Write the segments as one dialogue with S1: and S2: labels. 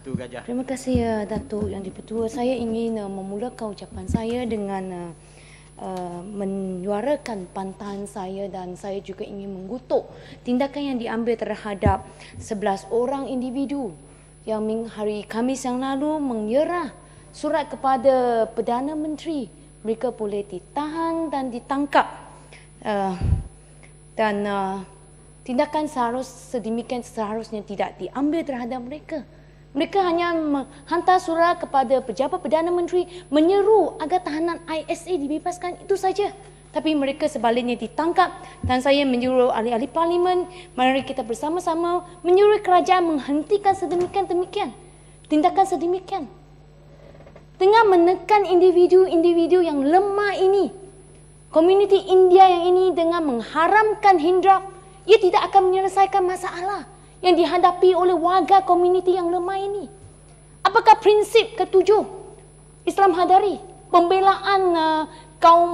S1: Datuk Gajah.
S2: Terima kasih Datuk Yang di-Pertua. Saya ingin memulakan ucapan saya dengan menyuarakan pantangan saya, dan saya juga ingin mengutuk tindakan yang diambil terhadap 11 orang individu yang hari Khamis yang lalu menyerah surat kepada Perdana Menteri. Mereka boleh ditahan dan ditangkap, dan tindakan sedemikian seharusnya tidak diambil terhadap mereka. Mereka hanya menghantar surat kepada pejabat Perdana Menteri menyeru agar tahanan ISA dibebaskan, itu saja. Tapi mereka sebaliknya ditangkap, dan saya menyuruh ahli-ahli parlimen, mari kita bersama-sama menyuruh kerajaan menghentikan sedemikian tindakan sedemikian. Dengan menekan individu-individu yang lemah ini, komuniti India yang ini, dengan mengharamkan hindraf, ia tidak akan menyelesaikan masalah yang dihadapi oleh warga komuniti yang lemah ini. Apakah prinsip ketujuh Islam Hadari, pembelaan kaum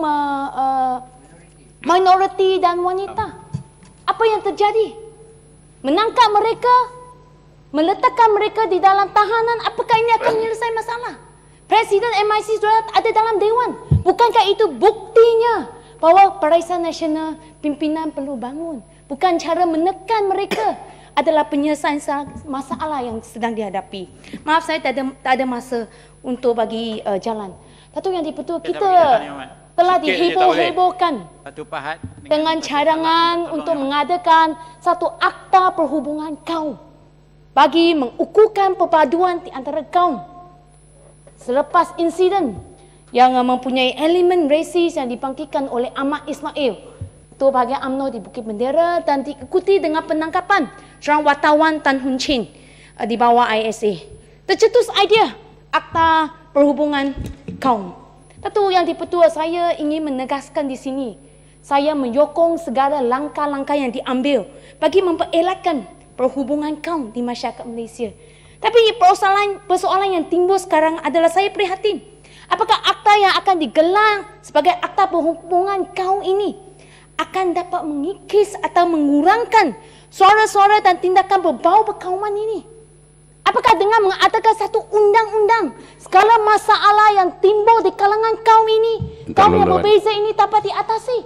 S2: minoriti dan wanita? Apa yang terjadi? Menangkap mereka, meletakkan mereka di dalam tahanan, apakah ini akan menyelesaikan masalah? Presiden MIC sudah ada dalam Dewan. Bukankah itu buktinya bahawa Barisan Nasional pimpinan perlu bangun? Bukan cara menekan mereka adalah penyelesaian masalah yang sedang dihadapi. Maaf, saya tak ada masa untuk bagi jalan. Datuk Yang di-Pertua, kita telah diheboh-hebohkan dengan cadangan untuk mengadakan satu akta perhubungan kaum bagi mengukuhkan perpaduan di antara kaum. Selepas insiden yang mempunyai elemen rasis yang dibangkitkan oleh Ahmad Ismail, Ketua Bahagian UMNO di Bukit Bendera, dan diikuti dengan penangkapan seorang wartawan Tan Hun Chin di bawah ISA. Tercetus idea akta perhubungan kaum. Datuk Yang di-Pertua, saya ingin menegaskan di sini, saya menyokong segala langkah-langkah yang diambil bagi memperelakkan perhubungan kaum di masyarakat Malaysia. Tapi persoalan yang timbul sekarang adalah saya prihatin. Apakah akta yang akan digelar sebagai akta perhubungan kaum ini akan dapat mengikis atau mengurangkan suara-suara dan tindakan berbau perkauman ini? Apakah dengan mengadakan satu undang-undang, segala masalah yang timbul di kalangan kaum ini, kaum yang berbeza ini dapat diatasi?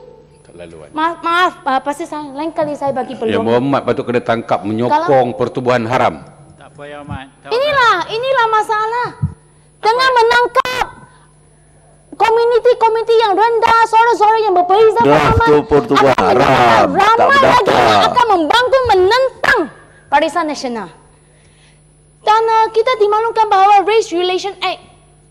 S2: Maaf, pasti lain kali saya bagi peluang.
S3: Yang Muhammad patut kena tangkap menyokong pertubuhan haram.
S1: Tak apa, Yang Amat.
S2: Inilah masalah. Dengan menangkap komuniti-komuniti yang rendah, suara-suara yang berbeza
S4: pertubuhan haram,
S2: ramai lagi yang akan membangun menentang Barisan Nasional. Dan kita dimaklumkan bahawa Race Relation Act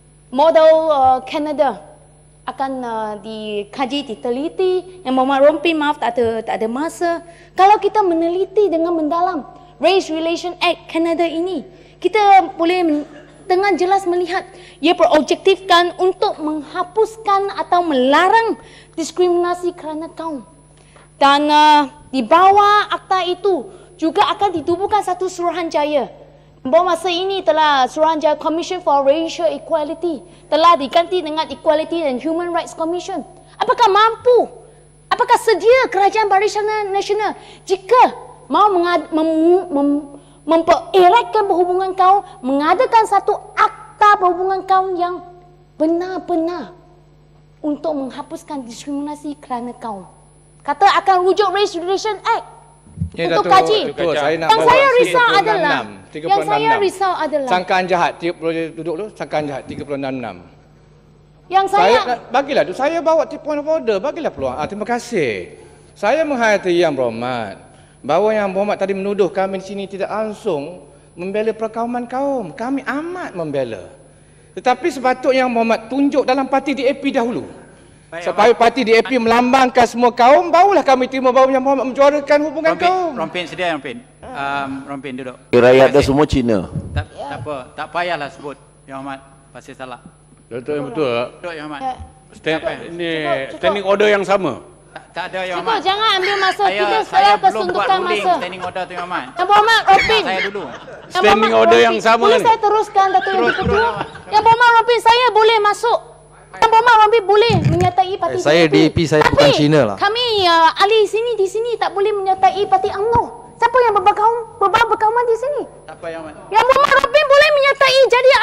S2: model Canada akan dikaji, diteliti. Yang Muhammad Rompin, maaf tak ada masa. Kalau kita meneliti dengan mendalam Race Relation Act Canada ini, kita boleh dengan jelas melihat ia berobjektifkan untuk menghapuskan atau melarang diskriminasi kerana kaum. Dan di bawah akta itu juga akan ditubuhkan satu suruhanjaya. Bahawa masa ini telah Suruhanjaya Commission for Racial Equality telah diganti dengan Equality and Human Rights Commission. Apakah mampu? Apakah sedia Kerajaan Barisan Nasional jika mau mempereratkan perhubungan kaum, mengadakan satu akta perhubungan kaum yang benar-benar untuk menghapuskan diskriminasi kerana kaum? Kata akan rujuk Race Relation Act untuk kaji. Yang saya risau adalah
S5: sangkaan jahat. Boleh duduk dulu. Sangkaan jahat 3666.
S2: Yang
S5: bagilah tu, saya bawa point of order, bagilah peluang. Terima kasih. Saya menghayati Yang Berhormat bahawa Yang Berhormat tadi menuduh kami di sini tidak langsung membela perkauman kaum. Kami amat membela. Tetapi sepatutnya Yang Berhormat tunjuk dalam parti DAP dahulu. Supaya parti DAP melambangkan semua kaum, barulah kami terima bahawa Yang Berhormat menjuarakan hubungan kaum.
S1: Rompin sedia, Rompin. Rompin duduk.
S4: Rakyat dah semua Cina.
S1: Tak apa, tak payahlah sebut Yang Amat, pasti salah.
S3: Datuk Yang Betul.
S1: Duduk Yang Amat.
S3: Standing order yang sama.
S1: Tak ada Yang Amat.
S2: Jangan ambil masa kita,
S1: saya belum buat
S2: kesundukan
S1: ruling
S2: masa.
S1: standing order tu Yang Amat.
S2: Yang Berhormat Rompin.
S1: Saya dulu.
S3: Standing order yang sama
S2: boleh
S3: ni.
S2: Saya teruskan, Datuk Yang di-Pertua. Yang Berhormat Rompin, saya boleh masuk. Yang Berhormat Rompin boleh menyertai parti
S4: Saya DAP, saya bukan Cina lah.
S2: Kami ahli di sini tak boleh menyertai parti UMNO. Siapa yang berbau berkauman di sini?
S1: Tak apa Yang Amat.
S2: Yang Berhormat Rompin boleh menyertai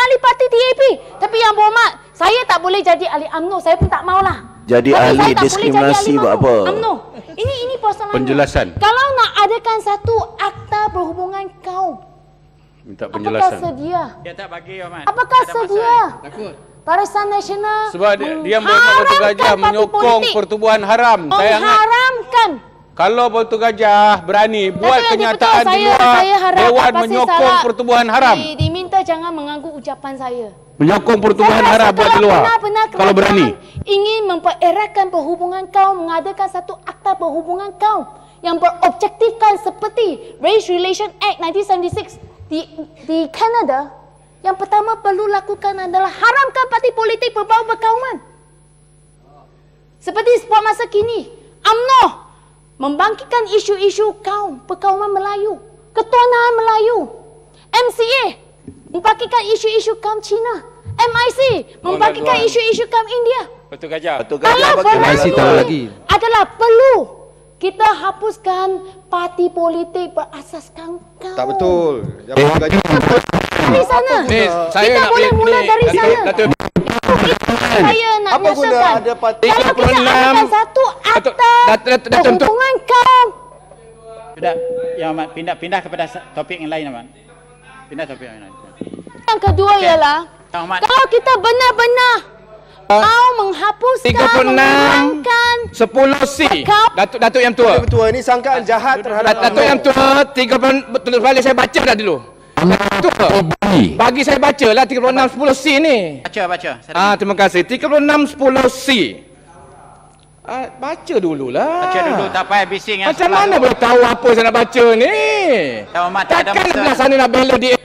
S2: ahli parti DAP. Tapi Yang Berhormat, saya tak boleh jadi ahli UMNO. Saya pun tak maulah.
S4: Jadi
S2: Tapi
S4: ahli
S2: saya tak boleh
S4: diskriminasi
S2: jadi ahli
S4: buat apa?
S2: UMNO. Ini persoalannya.
S3: Penjelasan.
S2: Kalau nak adakan satu akta perhubungan kaum,
S3: Minta
S2: apakah
S3: penjelasan.
S2: sedia?
S1: Dia tak bagi, Yang Berhormat.
S2: Apakah
S1: Ada masa
S2: sedia?
S1: ni. Takut.
S2: Barisan Nasional
S3: Sebab dia Berhormat Batu Gajah
S2: parti
S3: menyokong
S2: politik,
S3: pertubuhan haram. Saya ingat
S2: mengharamkan.
S3: kalau Batu Gajah berani buat
S2: Yang
S3: kenyataan
S2: betul,
S3: di luar
S2: saya harap
S3: Dewan
S2: pasti
S3: menyokong
S2: salah.
S3: pertubuhan haram.
S2: Diminta jangan mengganggu ucapan saya.
S3: Menyokong pertubuhan
S2: Saya
S3: haram
S2: rasa
S3: buat di luar.
S2: benar-benar
S3: Kalau berani.
S2: kerajaan ingin mempereratkan perhubungan kaum, mengadakan satu akta perhubungan kaum yang berobjektifkan seperti Race Relation Act 1976 di Kanada, yang pertama perlu lakukan adalah haramkan parti politik berbau berkauman. Seperti sport masa kini, UMNO membangkitkan isu-isu kaum, perkauman Melayu, ketuanan Melayu. MCA membangkitkan isu-isu kaum Cina. MIC membangkitkan isu-isu kaum India.
S3: Batu Gajah.
S4: Batu Gajah
S2: Kalau
S4: bagi
S2: formasi
S4: lalu. tahu
S2: lagi adalah perlu kita hapuskan parti politik berasaskan kaum.
S6: Tak betul. Yang Batu Gajah
S2: Dari sana. Kita boleh mula dari sana. Saya nak
S4: Apa guna
S2: nyatakan,
S4: ada parti
S2: kalau kita adakan satu akta perhubungan kaum,
S1: Sudah, Yang Berhormat, pindah kepada topik yang lain, Yang Berhormat. Pindah topik yang lain.
S2: yang kedua ialah
S1: Yang Berhormat,
S2: kalau kita benar-benar mau menghapuskan,
S5: 36
S2: menghilangkan
S5: 10C.
S2: Kau-
S5: Datuk Yang Tua.
S6: Ketua ini sangkaan jahat terhadap
S5: Datuk Yang Tua, 30 betul balik saya baca dah dulu. Tua. Bagi saya bacalah 36 10C ni.
S1: baca.
S5: Terima kasih. 36 10C. Baca dululah.
S1: Baca dulu, tak payah bising yang
S5: Macam
S1: sebelah
S5: mana
S1: tu.
S5: boleh tahu apa saya nak baca ni?
S1: Yang Berhormat, tak ada
S5: Takkan
S1: masa.
S5: sebelah sana nak bela dia.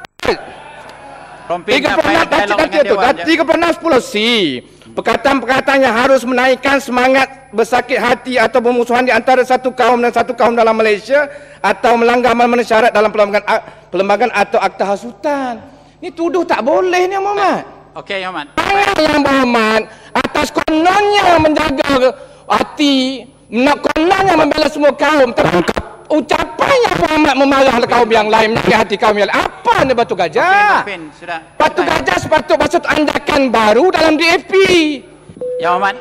S1: Rompin tak payah
S5: 36
S1: dialog
S5: baca
S1: dengan
S5: tu.
S1: Dewan je.
S5: 36 10C. Perkataan-perkataan yang harus menaikkan semangat bersakit hati atau bermusuhan di antara satu kaum dan satu kaum dalam Malaysia atau melanggar mana-mana syarat dalam perlembagaan atau akta hasutan. Ni tuduh tak boleh ni, Muhammad.
S1: Okey, Yang Berhormat.
S5: Jangan Yang Berhormat atas kononnya menjaga hati, kononnya membela semua kaum. Ucapan Yang Berhormat memarah kaum yang lain, menyakit hati kaum yang lain. Apa ni Batu Gajah?
S1: Rompin, sudah.
S5: Batu Gajah sepatut maksud andakan baru dalam DAP.
S1: Yang Berhormat,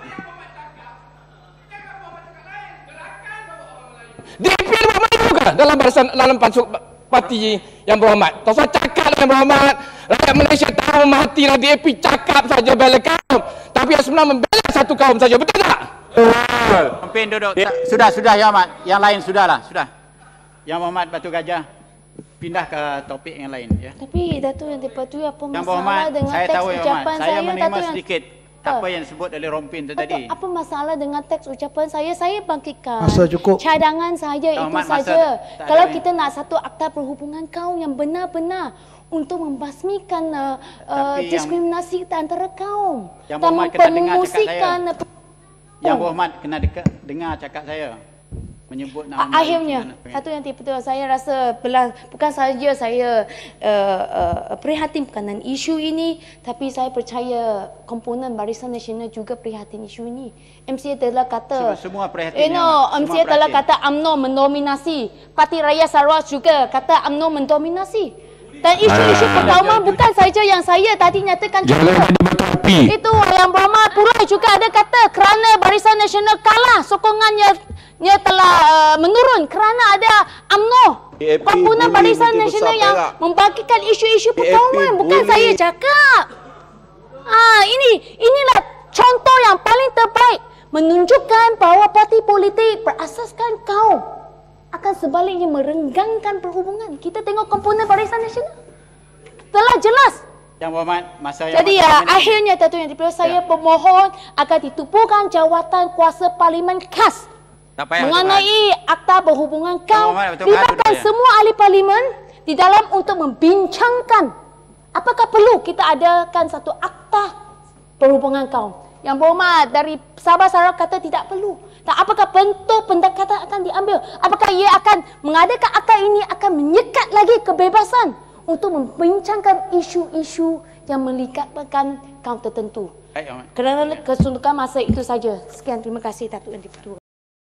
S5: DAP ni buat mana juga dalam barisan dalam pansuk parti Yang Berhormat. Tak usah cakap lah Yang Berhormat. Rakyat Malaysia tahu matilah DAP cakap saja bela kaum. Tapi yang sebenarnya membela satu kaum saja. Betul tak?
S1: Rompin duduk. Sudah, Yang Berhormat. Yang lain sudahlah, sudah. Yang Berhormat Batu Gajah, pindah ke topik yang lain, ya.
S2: tapi Datuk Yang Di-Pertuan apa
S1: Yang
S2: masalah
S1: Berhormat,
S2: dengan
S1: saya
S2: teks
S1: tahu, Yang
S2: ucapan
S1: Berhormat. Saya menerima
S2: Datuk Yang
S1: sedikit apa yang disebut oleh Rompin tu tadi.
S2: Apa masalah dengan teks ucapan saya? Saya bangkitkan
S4: Masa cukup.
S2: cadangan saya itu
S1: Ahmad, masa
S2: saja.
S1: tak
S2: Kalau
S1: ada
S2: kita nak satu akta perhubungan kaum yang benar-benar untuk membasmikan
S1: Tapi
S2: diskriminasi antara kaum
S1: Yang
S2: dan
S1: Berhormat kena dengar cakap
S2: mempromosikan
S1: Yang Berhormat kena dengar cakap saya. Menyebut nama
S2: akhirnya
S1: Melayu.
S2: satu yang betul, saya rasa bukan sahaja saya prihatin berkenaan isu ini, tapi saya percaya komponen Barisan Nasional juga prihatin isu ini. MCA telah kata
S1: Semua prihatin,
S2: MCA
S1: semua
S2: telah
S1: prihatin.
S2: kata UMNO mendominasi, Parti Raya Sarawak juga kata UMNO mendominasi. Dan isu-isu perkauman bukan saja yang saya tadi nyatakan juga. Itu Yang Berhormat pula juga ada kata kerana Barisan Nasional kalah, sokongannya telah menurun kerana ada UMNO,
S6: DAP
S2: komponen
S6: bully
S2: Barisan
S6: Menteri
S2: Nasional
S6: Besar
S2: yang
S6: Perak.
S2: membangkitkan isu-isu perkauman, bukan
S6: bully.
S2: saya cakap. Inilah contoh yang paling terbaik menunjukkan bahawa parti politik berasaskan kaum akan sebaliknya merenggangkan perhubungan. Kita tengok komponen Barisan Nasional telah jelas.
S1: Yang Berhormat, masa yang
S2: Jadi akhirnya Datuk Yang Di-Pertuan, saya pemohon agar ditubuhkan jawatan kuasa parlimen khas
S1: tak payah
S2: mengenai akta berhubungan kaum,
S1: Muhammad, betul
S2: libatkan
S1: betul, ya.
S2: semua ahli parlimen di dalam untuk membincangkan apakah perlu kita adakan satu akta perhubungan kaum. Yang Berhormat dari Sabah Sarawak kata tidak perlu. Tak, apakah bentuk pendekatan akan diambil? Apakah ia akan mengadakan akta ini akan menyekat lagi kebebasan untuk membincangkan isu-isu yang melibatkan kaum tertentu?
S1: Baik, Yang Berhormat.
S2: Kerana kesundukan masa itu saja. Sekian, terima kasih Datuk Yang Di-Pertuan.